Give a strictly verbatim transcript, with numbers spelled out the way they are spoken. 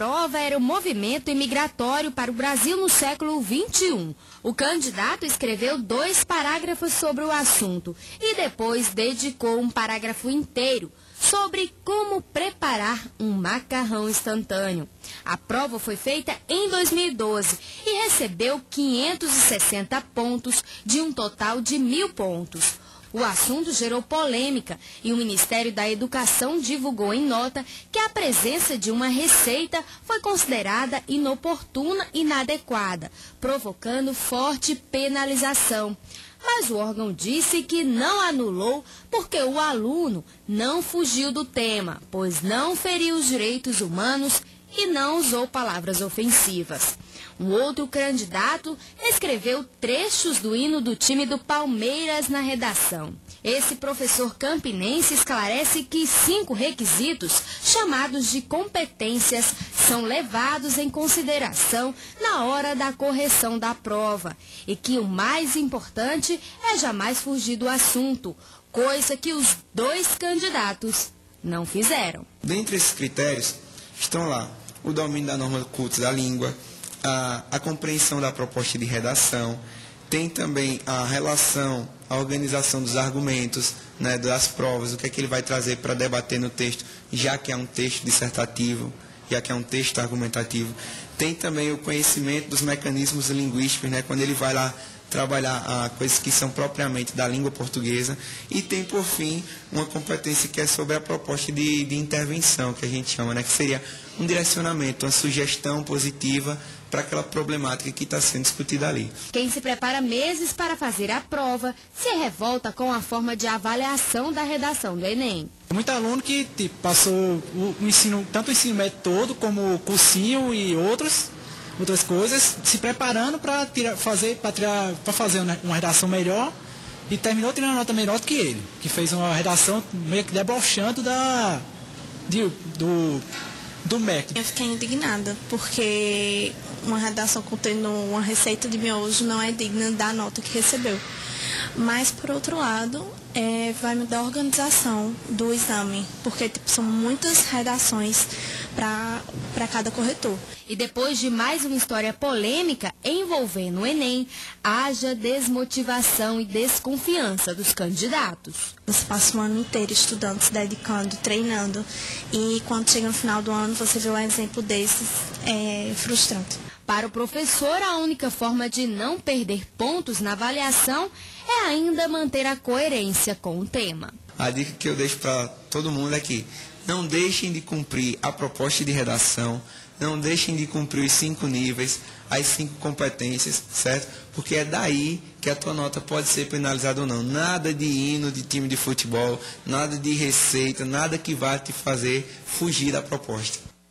prova era o movimento imigratório para o Brasil no século vinte e um. O candidato escreveu dois parágrafos sobre o assunto e depois dedicou um parágrafo inteiro sobre como preparar um macarrão instantâneo. A prova foi feita em dois mil e doze e recebeu quinhentos e sessenta pontos de um total de mil pontos. O assunto gerou polêmica e o Ministério da Educação divulgou em nota que a presença de uma receita foi considerada inoportuna e inadequada, provocando forte penalização. Mas o órgão disse que não anulou porque o aluno não fugiu do tema, pois não feriu os direitos humanos e não usou palavras ofensivas. Um outro candidato escreveu trechos do hino do time do Palmeiras na redação. Esse professor campinense esclarece que cinco requisitos, chamados de competências, são levados em consideração na hora da correção da prova e que o mais importante é jamais fugir do assunto, coisa que os dois candidatos não fizeram. Dentre esses critérios estão lá o domínio da norma culta da língua, a, a compreensão da proposta de redação, tem também a relação, a organização dos argumentos, né, das provas, o que é que ele vai trazer para debater no texto, já que é um texto dissertativo, já que é um texto argumentativo. Tem também o conhecimento dos mecanismos linguísticos, né, quando ele vai lá trabalhar ah, coisas que são propriamente da língua portuguesa. E tem, por fim, uma competência que é sobre a proposta de, de intervenção, que a gente chama, né, que seria um direcionamento, uma sugestão positiva para aquela problemática que está sendo discutida ali. Quem se prepara meses para fazer a prova se revolta com a forma de avaliação da redação do Enem. Tem muito aluno que tipo, passou o, o ensino, tanto o ensino médio todo, como o cursinho e outros, outras coisas, se preparando para fazer, para fazer uma redação melhor e terminou tirando uma nota melhor do que ele, que fez uma redação meio que debochando da, de, do, do método. Eu fiquei indignada, porque uma redação contendo uma receita de miojo não é digna da nota que recebeu. Mas, por outro lado, é, vai mudar a organização do exame, porque tipo, são muitas redações para cada corretor. E depois de mais uma história polêmica envolvendo o Enem, haja desmotivação e desconfiança dos candidatos. Você passa o ano inteiro estudando, se dedicando, treinando, e quando chega no final do ano você vê um exemplo desses, é frustrante. Para o professor, a única forma de não perder pontos na avaliação é ainda manter a coerência com o tema. A dica que eu deixo para todo mundo é que não deixem de cumprir a proposta de redação, não deixem de cumprir os cinco níveis, as cinco competências, certo? Porque é daí que a tua nota pode ser penalizada ou não. Nada de hino de time de futebol, nada de receita, nada que vá te fazer fugir da proposta.